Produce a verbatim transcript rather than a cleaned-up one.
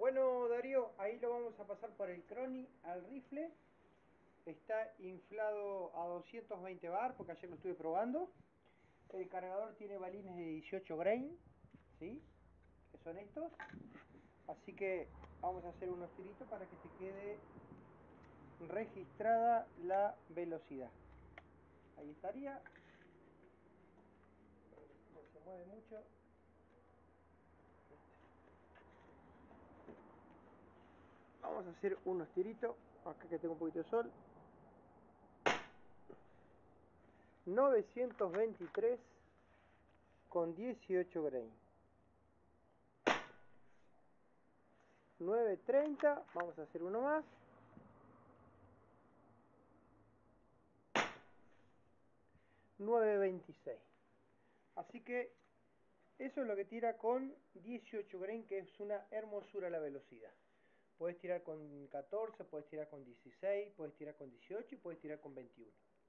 Bueno, Darío, ahí lo vamos a pasar por el Crony al rifle. Está inflado a doscientos veinte bar porque ayer lo estuve probando. El cargador tiene balines de dieciocho grain, ¿sí? Que son estos. Así que vamos a hacer unos tiritos para que te quede registrada la velocidad. Ahí estaría. No se mueve mucho. Vamos a hacer unos tiritos. Acá que tengo un poquito de sol. novecientos veintitrés con dieciocho grain. novecientos treinta, vamos a hacer uno más. novecientos veintiséis. Así que eso es lo que tira con dieciocho grain, que es una hermosura la velocidad. Puedes tirar con catorce, puedes tirar con dieciséis, puedes tirar con dieciocho y puedes tirar con veintiuno.